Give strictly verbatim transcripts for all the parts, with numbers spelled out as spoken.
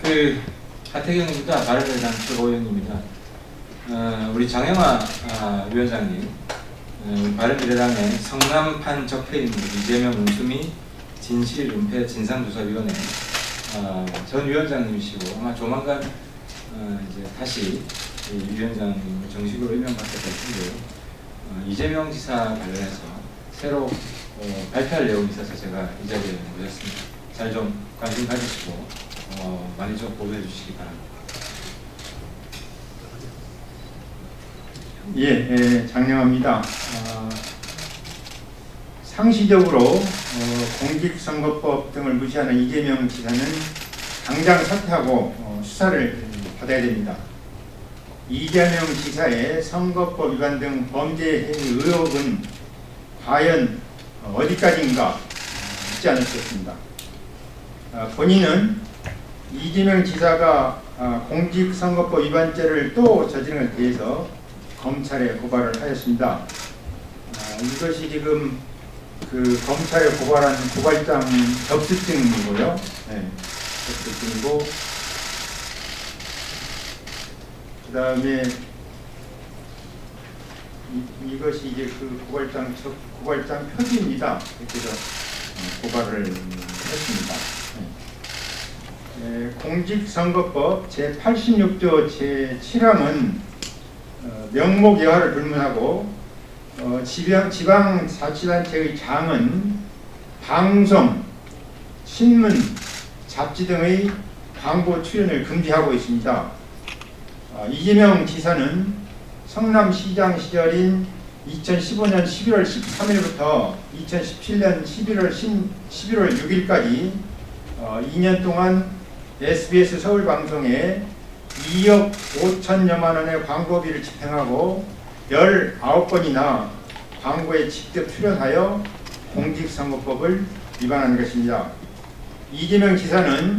그 하태경입니다. 바른미래당 최고위원입니다. 어, 우리 장영화 아, 위원장님, 어, 바른미래당의 성남판 적폐인물 이재명, 문수미, 진실, 은폐, 진상조사위원회 어, 전 위원장님이시고 아마 조만간 어, 이제 다시 이 위원장님을 정식으로 임명받게 될 텐데요. 어, 이재명 지사 관련해서 새로 어, 발표할 내용이 있어서 제가 이 자리에 모셨습니다. 잘 좀 관심 가지시고 어, 많이 좀 보도해 주시기 바랍니다. 예, 예 장영화입니다. 어, 상시적으로 어, 공직선거법 등을 무시하는 이재명 지사는 당장 사퇴하고 어, 수사를 받아야 됩니다. 이재명 지사의 선거법 위반 등 범죄 행위 의혹은 과연 어디까지인가 묻지 않을 수 없습니다. 어, 본인은 이재명 지사가 어, 공직선거법 위반죄를 또 저지른 것에 대해서 검찰에 고발을 하였습니다. 어, 이것이 지금 그 검찰에 고발한 고발장 접수증이고요. 네, 접수증이고 그 다음에 이것이 이제 그 고발장 고발장 표지입니다. 이렇게 해서 고발을 했습니다. 네. 네, 공직선거법 제팔십육 조 제칠 항은 어, 명목 여하를 불문하고 어, 지방, 지방자치단체의 장은 방송, 신문, 잡지 등의 광고 출연을 금지하고 있습니다. 어, 이재명 지사는 성남시장 시절인 이천십오 년 십일월 십삼일부터 이천십칠 년 십일월 십일월 육일까지 어, 이 년 동안 에스비에스 서울방송에 이억 오천여만 원의 광고비를 집행하고 열아홉 번이나 광고에 직접 출연하여 공직선거법을 위반한 것입니다. 이재명 지사는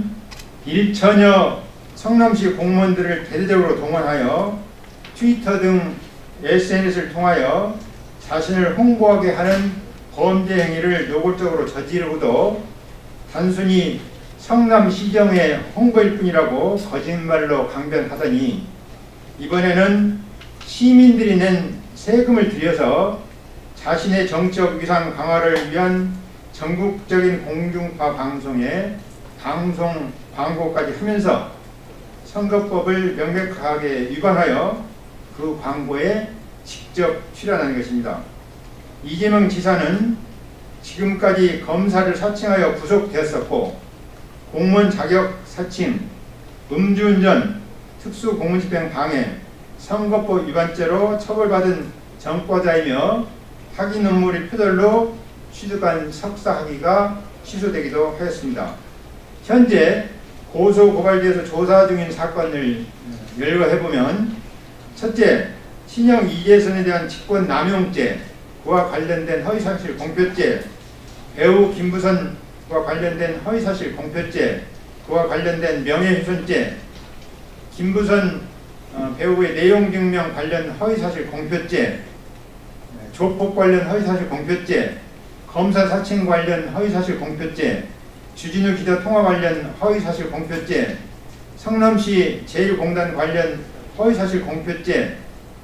일천여 성남시 공무원들을 대대적으로 동원하여 트위터 등 에스엔에스를 통하여 자신을 홍보하게 하는 범죄 행위를 노골적으로 저지르고도 단순히 성남시정의 홍보일 뿐이라고 거짓말로 강변하더니 이번에는 시민들이 낸 세금을 들여서 자신의 정치적 위상 강화를 위한 전국적인 공중파 방송에 방송 광고까지 하면서 선거법을 명백하게 위반하여 그 광고에 직접 출연하는 것입니다. 이재명 지사는 지금까지 검사를 사칭하여 구속되었었고 공무원 자격 사칭, 음주운전, 특수공무집행 방해, 선거법 위반죄로 처벌받은 전과자이며 학위 논문의 표절로 취득한 석사 학위가 취소되기도 하였습니다. 현재 고소고발되어서 조사 중인 사건을 열거해보면 첫째, 친형 이재선에 대한 직권남용죄, 그와 관련된 허위사실 공표죄, 배우 김부선과 관련된 허위사실 공표죄, 그와 관련된 명예훼손죄, 김부선 어, 배우의 내용증명 관련 허위사실 공표죄, 조폭 관련 허위사실 공표죄, 검사 사칭 관련 허위사실 공표죄, 주진우 기자 통화 관련 허위사실 공표죄, 성남시 제일공단 관련 허위사실 공표죄,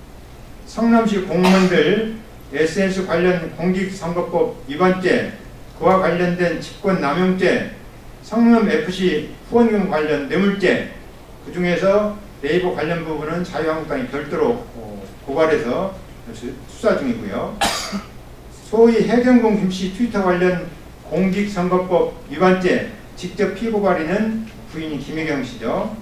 성남시 공무원들 에스엔에스 관련 공직선거법 위반죄, 그와 관련된 직권남용죄, 성남에프씨 후원금 관련 뇌물죄, 그 중에서 네이버 관련 부분은 자유한국당이 별도로 고발해서 수사 중이고요. 소위 해경공 김씨 트위터 관련 공직선거법 위반죄 직접 피고발인은 부인인 김혜경 씨죠.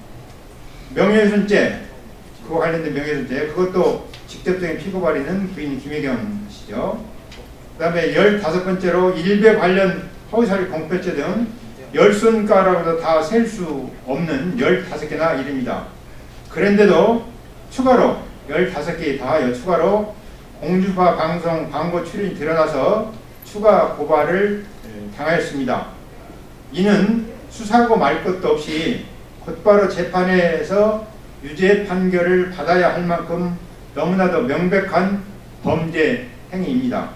명예훼손죄, 그와 관련된 명예훼손죄, 그것도 직접적인 피고발인은 부인인 김혜경 씨죠. 그 다음에 열다섯 번째로 일배 관련 허위사실 공표죄 등 열 손가락으로 다 셀 수 없는 열다섯 개나 이릅니다. 그런데도 추가로 열다섯 개 더하여 추가로 공중파 방송 광고 출연이 드러나서 추가 고발을 당하였습니다. 이는 수사하고 말 것도 없이 곧바로 재판에서 유죄 판결을 받아야 할 만큼 너무나도 명백한 범죄 행위입니다.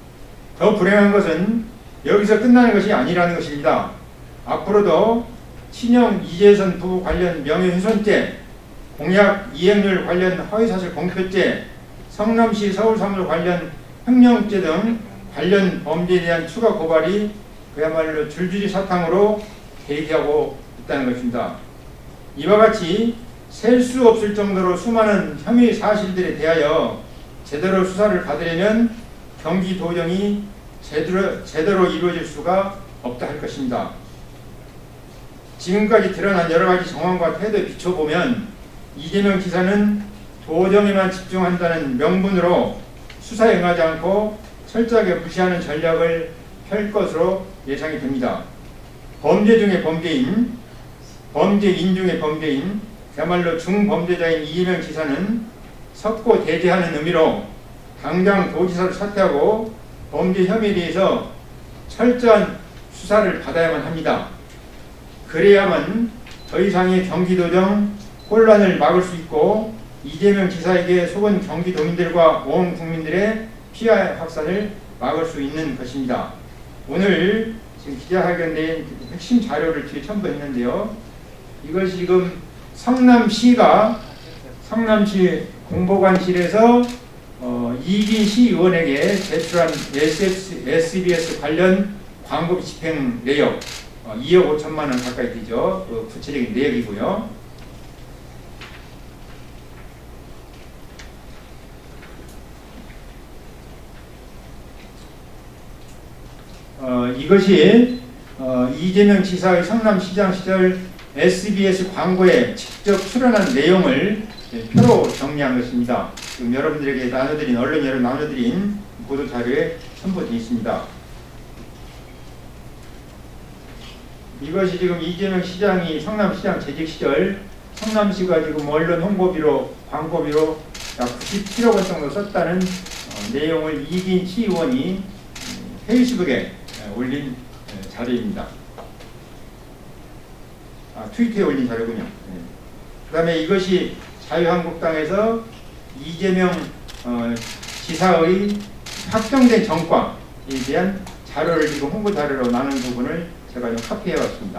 더 불행한 것은 여기서 끝나는 것이 아니라는 것입니다. 앞으로도 친형 이재선 부부 관련 명예훼손죄, 공약 이행률 관련 허위사실 공표죄, 성남시 서울사무소 관련 횡령죄 등 관련 범죄에 대한 추가 고발이 그야말로 줄줄이 사탕으로 대기하고 있다는 것입니다. 이와 같이 셀 수 없을 정도로 수많은 혐의 사실들에 대하여 제대로 수사를 받으려면 경기도정이 제대로, 제대로 이루어질 수가 없다 할 것입니다. 지금까지 드러난 여러가지 정황과 태도에 비춰보면 이재명 지사는 도정에만 집중한다는 명분으로 수사에 응하지 않고 철저하게 무시하는 전략을 펼 것으로 예상이 됩니다. 범죄 중의 범죄인, 범죄인 중의 범죄인, 그야말로 중범죄자인 이재명 지사는 석고 대죄하는 의미로 당장 도지사를 사퇴하고 범죄 혐의에 대해서 철저한 수사를 받아야만 합니다. 그래야만 더 이상의 경기도정 혼란을 막을 수 있고 이재명 지사에게 속은 경기도민들과 온 국민들의 피해 확산을 막을 수 있는 것입니다. 오늘 지금 기자회견에 핵심 자료를 뒤에 첨부했는데요. 이것이 지금 성남시가 성남시 공보관실에서 어, 이기 시의원에게 제출한 에스비에스 관련 광고 집행 내역 어, 이억 오천만 원 가까이 되죠. 그 구체적인 내역이고요. 어, 이것이 어, 이재명 지사의 성남시장 시절 에스비에스 광고에 직접 출연한 내용을 표로 정리한 것입니다. 지금 여러분들에게 나눠드린, 언론 여러분 나눠드린 보도자료에 첨부되어 있습니다. 이것이 지금 이재명 시장이 성남시장 재직 시절 성남시가 지금 언론 홍보비로, 광고비로 약 구십칠억 원 정도 썼다는 어, 내용을 이긴 시의원이 페이스북에 올린 자료입니다. 아, 트위터에 올린 자료군요. 네. 그 다음에 이것이 자유한국당에서 이재명 어, 지사의 확정된 정과에 대한 자료를 지금 홍보 자료로 나눈 부분을 제가 좀 카피해 왔습니다.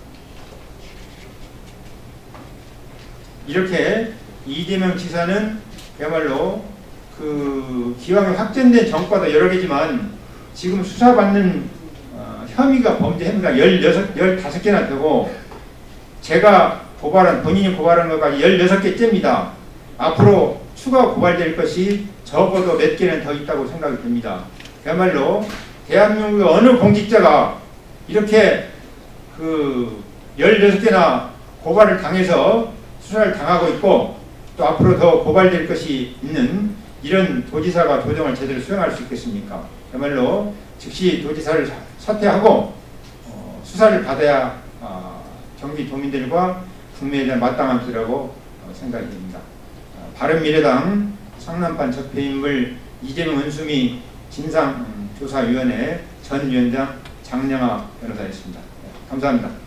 이렇게 이재명 지사는 그야말로 그 기왕에 확정된 정과도 여러 개지만 지금 수사받는 어, 혐의가 범죄 혐의가 열여섯, 열다섯 개나 되고 제가 고발한, 본인이 고발한 것까지 열여섯 개째입니다. 앞으로 추가 고발될 것이 적어도 몇 개는 더 있다고 생각이 듭니다. 그야말로 대한민국의 어느 공직자가 이렇게 그 열여섯 개나 고발을 당해서 수사를 당하고 있고 또 앞으로 더 고발될 것이 있는 이런 도지사가 도정을 제대로 수행할 수 있겠습니까? 그야말로 즉시 도지사를 사퇴하고 어, 수사를 받아야 어, 경기도민들과 국민에 대한 마땅한 길이라고 어, 생각이 됩니다. 어, 바른미래당 성남판 적폐인물 이재명 은수미 진상조사위원회 전 위원장 장량하 변호사였습니다. 네, 감사합니다.